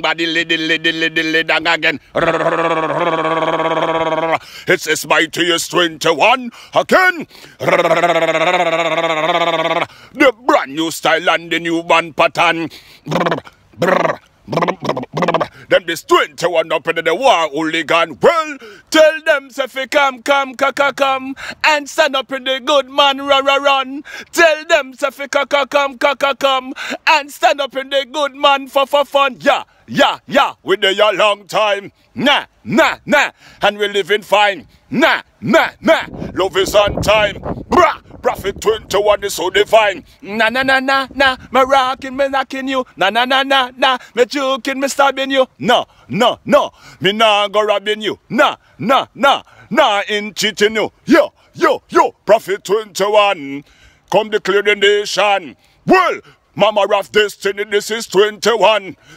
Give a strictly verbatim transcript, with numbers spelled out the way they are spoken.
body, liddy, liddy, liddy, liddy, dang again. It's as mighty as twenty-one again. The brand new style and the new band pattern. Them this twenty-one up in the war hooligan. Well, tell them say fi come, come, kaka come, and stand up in the good man ra ra run. Tell them say fi kaka come, kaka come, and stand up in the good man for for fun. Yeah, yeah, yeah. We there a long time. Nah, nah, nah, and we living fine. Nah, nah, nah. Love is on time. Brah. Prophet twenty-one is so divine. Na na na na na, me rocking, me knocking you. Na na na na na, me joking, me stabbing you. No, no, no, me nah go robbing you. Nah, nah, nah, nah, in cheating you. Yo, yo, yo, Prophet twenty-one, come declare the nation. Well, Mama of Destiny, this is twenty-one.